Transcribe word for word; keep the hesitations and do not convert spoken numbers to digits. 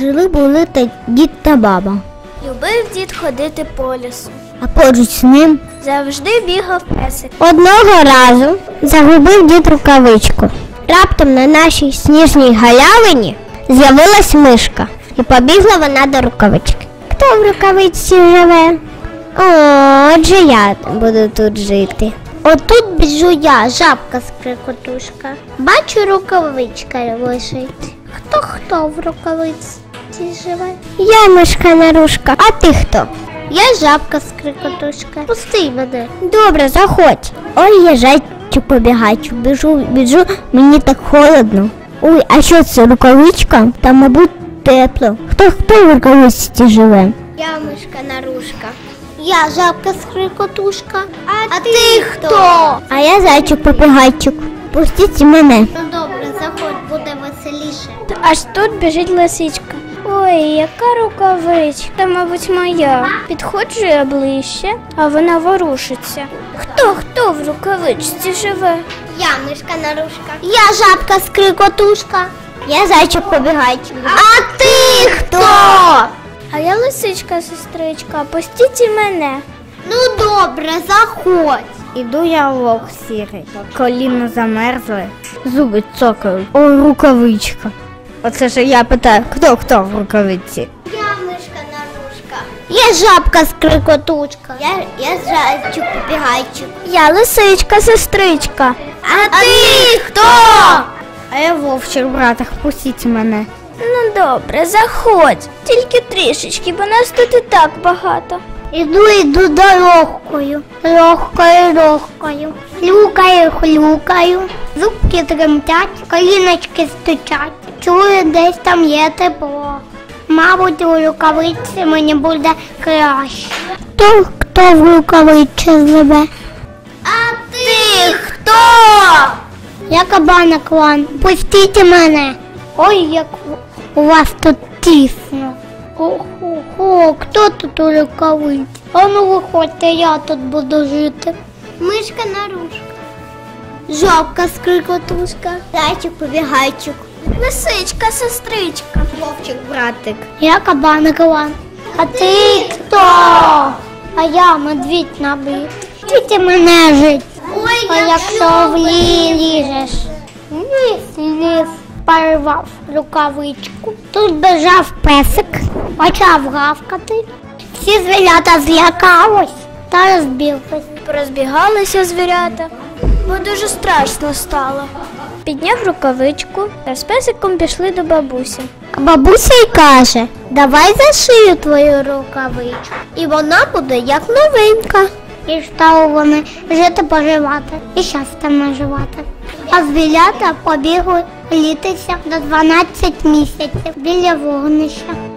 Жили були та дід та баба. Любив дід ходити по лісу. А поруч з ним Завжди бігав песик. одного разу загубив дід рукавичку. Раптом на нашій сніжній галявині з'явилась мишка. І побігла вона до рукавички. Хто в рукавичці живе? О, отже я буду тут жити. Отут біжу я, жабка скрикотушка. Бачу, рукавичка лежить. Хто-хто в рукавичці живе? Я мишка Нарушка, а ти хто? Я жабка скрикотушка. Пусти мене. Добре, заходь. Ой, я зайчик побігайчик. Біжу, біжу, мені так холодно. Ой, а що це, рукавичка? Там, мабуть, тепло. Хто-хто в рукавичці живе? Я мишка Нарушка. Я жабка скрикотушка. А, а ти, ти хто? А я зайчик побігайчик. Пустіть мене. Ну добре, заходь, буде веселіше. Аж тут біжить лисичка. Ой, яка рукавичка, це, мабуть, моя. Підходжу я ближче, а вона ворушиться. Хто, хто в рукавичці живе? Я мишка Нарушка. Я жабка скрикотушка. Я зайчик побігайчик. А ти хто? А я лисичка, сестричка, пустіть і мене. Ну добре, заходь. Іду я вовк сірий. Коліно замерзли, зуби цокають. О, рукавичка. Оце ж я питаю, хто хто в рукавиці? Я мишка Нарушка. Я жабка скрикотушка. Я, я зайчик побігайчик. Я лисичка, сестричка. А, а ти хто? А я вовчик, братик, пустіть мене. Ну добре, заходь. Тільки трішечки, бо нас тут і так багато. Іду, іду дорогкою. Легкою, легкою. Хлюкаю, хлюкаю. Зубки тремтять, коліночки стучать. Чую, десь там є тепло. Мабуть, у рукавиці мені буде краще. Хто, хто в рукавиці живе? А ти хто? Я кабана клан. Пустіть мене. Ой, як у вас тут тісно. Ого, хто тут у рукавиці? А ну виходьте, я тут буду жити. Мишка Нарушка. Жабка скрикотушка. Зайчик побігайчик. Лисичка, сестричка. Вовчик, братик. Я кабан клан. А ти хто? А я медвідь набив. Вчите мене жить. Ой, а якщо в лі ліжеш? Ліс, ліс. Порвав рукавичку. Тут бежав песик, почав гавкати. Всі звірята злякались та розбіглись. Порозбігалися звірята, бо дуже страшно стало. Підняв рукавичку та з песиком пішли до бабусі. А бабуся й каже, давай зашию твою рукавичку. І вона буде як новенька. І стали вони жити поживати і щастя наживати. А звірята побігли літися до дванадцяти місяців біля вогнища.